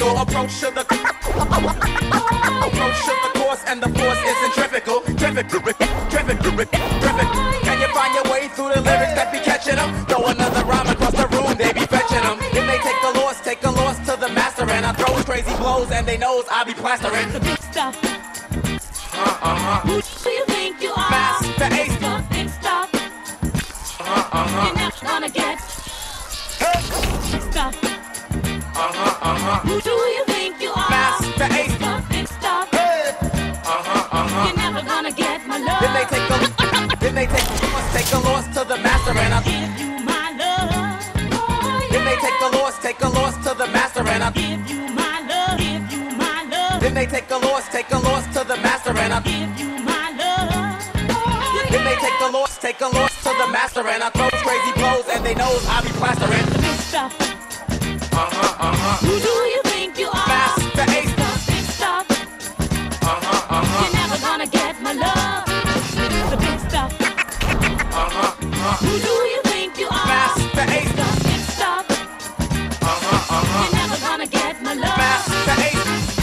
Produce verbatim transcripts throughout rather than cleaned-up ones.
typical approach to the approach to the course, and the force is centrifugal. Terrific, terrific, terrific. Can you find your way through the lyrics that be catching them? Throw another rhyme across the room, they be fetching them. If they take the loss, take a loss to the master, and I throw crazy blows, and they knows I be plastering the big stuff. Uh-uh-huh. Who do you think you are? Master Ace. The big stuff. Uh-uh-huh. You're never gonna get stuff. Uh-huh, uh-huh. Who do you think you are? Master Ace. The big stuff. Uh-huh, uh-huh. You're never gonna get my love. Then they take a, then they take, must take a loss to the master, and I give you my love. Oh, yeah. Then they take a loss, take a loss to the master, and I give you my love. Give you my love. Then they take a loss, take a loss to the master, and I give you my love. Oh, yeah. Then they take a loss, take a loss to the master, and I throw crazy blows, and they knows I be plastering the big stuff. Uh-huh, uh-huh. Who do you think you are? Master Ace. The big stuff. Uh-huh, uh-huh. You're never gonna get my love. The big stuff. Uh-huh, uh-huh. Who do you think you are? Master Ace. The big stuff. Uh-huh, uh-huh. You're never gonna get my love. Master Ace.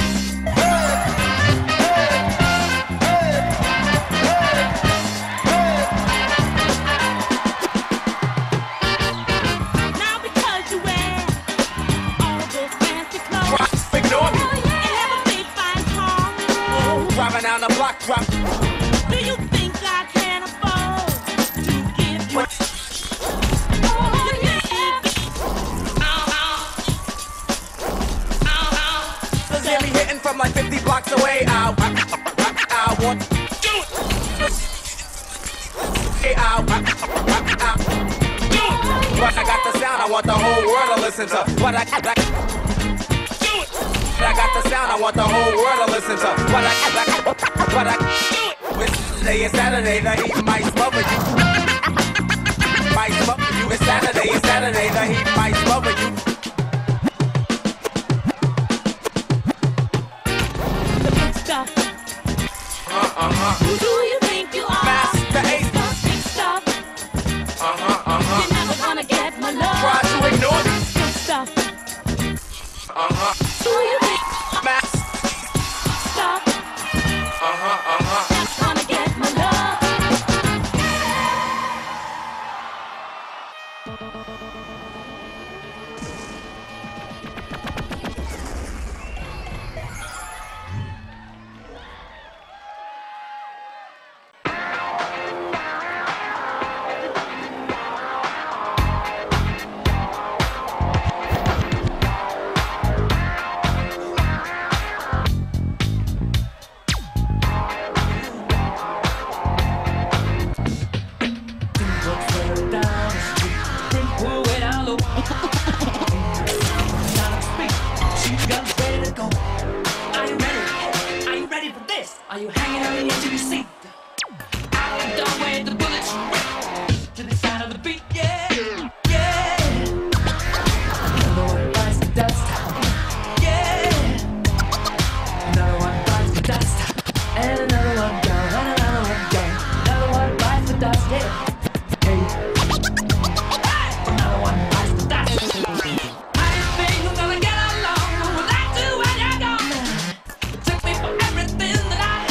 Down the block, drop. Do you think I can afford to give you? What? Oh, yeah. Just hear me hitting from like fifty blocks away. I, I, I, I want to do it. Hey, I, I, I, I, do it. But I got the sound, I want the whole world to listen to. But I, I, I got the sound, I want the whole world to listen to. But I, I, but I, it's Saturday, it's Saturday, the heat might smother you. Might smother you. It's Saturday, it's Saturday, the heat might smother you. The big stuff. Uh-uh-huh. Who do you think you are? Master Ace. The big stuff. Uh-huh-uh-huh. You're never gonna get my love. Try to ignore me. Big stuff. Uh-huh. Who you think? Master. Stuff. Uh-huh-uh-huh. Never gonna get my love. Are you hanging on the edge of your seat? Out the way the bullets rip to the side of the beat, yeah, yeah. Another one bites the dust, yeah. Another one bites the dust, and another one gone, and another one gone. Another one bites the dust, yeah. Hey, hey. Another one bites the dust. I think we're gonna get along without you when you're gone. It took me for everything that I.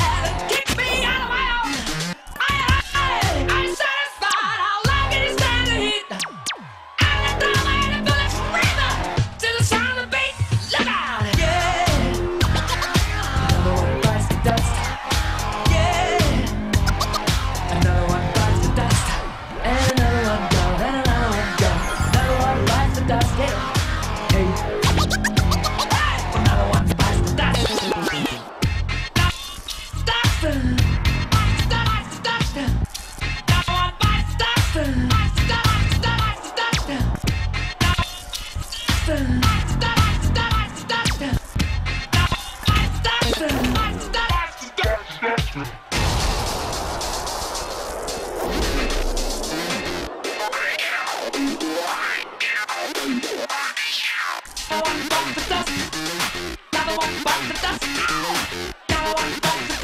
Another one bites the dust. Another one bites the dust.